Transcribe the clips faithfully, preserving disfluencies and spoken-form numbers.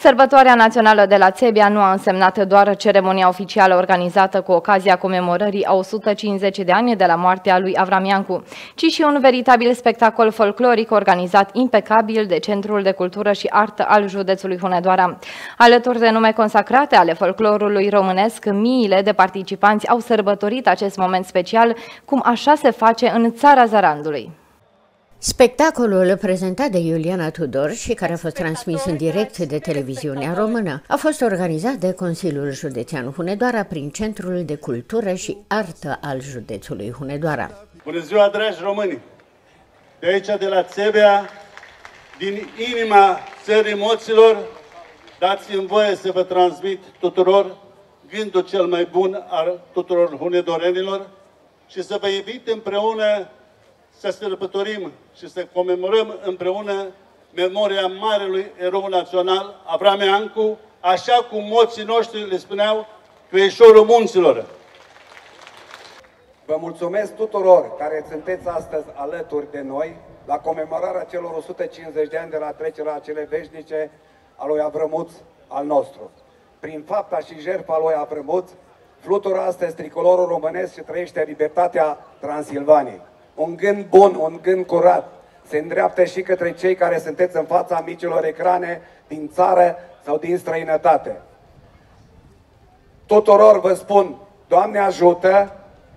Sărbătoarea națională de la Țebea nu a însemnat doar ceremonia oficială organizată cu ocazia comemorării a o sută cincizeci de ani de la moartea lui Avram Iancu, ci și un veritabil spectacol folcloric organizat impecabil de Centrul de Cultură și Artă al județului Hunedoara. Alături de nume consacrate ale folclorului românesc, miile de participanți au sărbătorit acest moment special, cum așa se face în țara Zarandului. Spectacolul prezentat de Iuliana Tudor și care a fost transmis în direct de televiziunea română a fost organizat de Consiliul Județean Hunedoara prin Centrul de Cultură și Artă al județului Hunedoara. Bună ziua, dragi români! De aici, de la Țebea, din inima țării moților, dați-mi voie să vă transmit tuturor gândul cel mai bun al tuturor hunedorenilor și să vă invit împreună să sărbătorim și să comemorăm împreună memoria marelui erou național, Avram Iancu, așa cum moții noștri le spuneau, creișorul munților. Vă mulțumesc tuturor care sunteți astăzi alături de noi la comemorarea celor o sută cincizeci de ani de la trecerea cele veșnice a lui Avrămuț al nostru. Prin fapta și jertfa lui Avrămuț, flutură astăzi tricolorul românesc și trăiește libertatea Transilvaniei. Un gând bun, un gând curat se îndreaptă și către cei care sunteți în fața micilor ecrane din țară sau din străinătate. Tuturor vă spun, Doamne ajută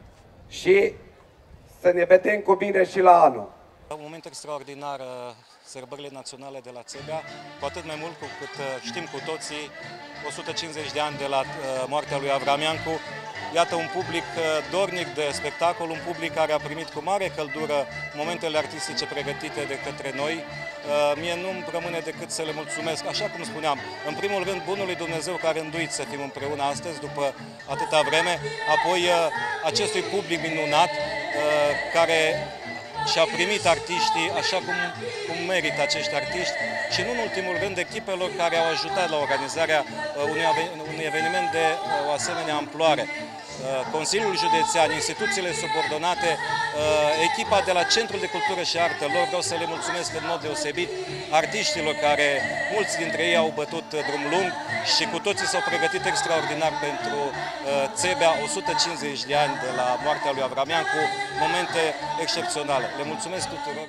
și să ne vedem cu bine și la anul. Un moment extraordinar, sărbările naționale de la Țebea, cu atât mai mult cu cât știm cu toții o sută cincizeci de ani de la moartea lui Avram Iancu. Iată un public dornic de spectacol, un public care a primit cu mare căldură momentele artistice pregătite de către noi. Mie nu-mi rămâne decât să le mulțumesc, așa cum spuneam, în primul rând bunului Dumnezeu care a înduit să fim împreună astăzi după atâta vreme, apoi acestui public minunat care și-a primit artiștii așa cum, cum merită acești artiști și nu în ultimul rând echipelor care au ajutat la organizarea unui, unui eveniment de o asemenea amploare. Consiliul Județean, instituțiile subordonate, echipa de la Centrul de Cultură și Artă, lor vreau să le mulțumesc în mod deosebit, artiștilor care, mulți dintre ei au bătut drum lung și cu toții s-au pregătit extraordinar pentru Țebea, o sută cincizeci de ani de la moartea lui Avram Iancu, momente excepționale. Le mulțumesc tuturor!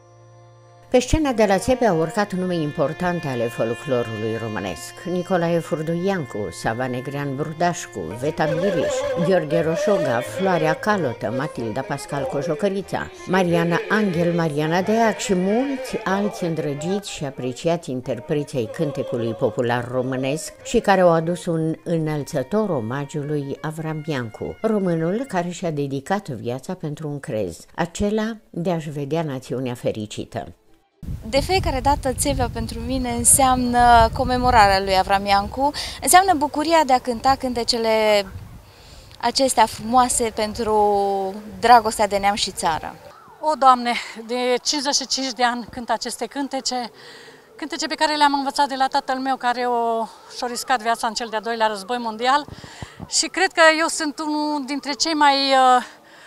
Pe scena de la Țebea au urcat nume importante ale folclorului românesc: Nicolae Furdu Iancu, Sava Negrean Brudașcu, Veta Biriș, Gheorghe Roșoga, Floarea Calotă, Matilda Pascal Cojocărița, Mariana Angel, Mariana Deac și mulți alți îndrăgiți și apreciați interpreți ai cântecului popular românesc și care au adus un înălțător omagiu lui Avram Iancu, românul care și-a dedicat viața pentru un crez, acela de a-și vedea națiunea fericită. De fiecare dată Țebea pentru mine înseamnă comemorarea lui Avram Iancu, înseamnă bucuria de a cânta cântecele acestea frumoase pentru dragostea de neam și țară. O, Doamne, de cincizeci și cinci de ani cânt aceste cântece, cântece pe care le-am învățat de la tatăl meu care și-a riscat viața în cel de-al doilea război mondial și cred că eu sunt unul dintre cei mai uh,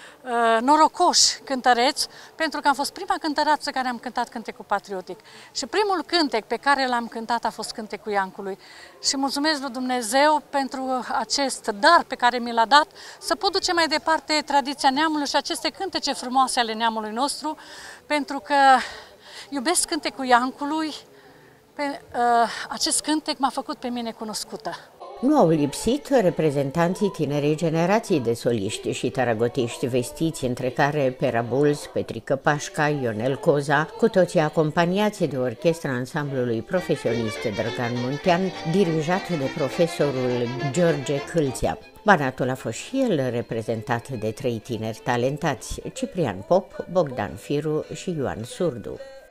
norocoși cântăreți, pentru că am fost prima cântăreață care am cântat cântecul patriotic. Și primul cântec pe care l-am cântat a fost cântecul Iancului. Și mulțumesc lui Dumnezeu pentru acest dar pe care mi l-a dat, să pot duce mai departe tradiția neamului și aceste cântece frumoase ale neamului nostru, pentru că iubesc cântecul Iancului. Pe, uh, acest cântec m-a făcut pe mine cunoscută. Nu au lipsit reprezentanții tinerei generații de soliști și taragotiști vestiți, între care Pera Bulz, Petrică Pașca, Ionel Coza, cu toții acompaniați de orchestra ansamblului profesionist Drăgan Muntean, dirijat de profesorul George Câlțea. Banatul a fost și el reprezentat de trei tineri talentați: Ciprian Pop, Bogdan Firu și Ioan Surdu.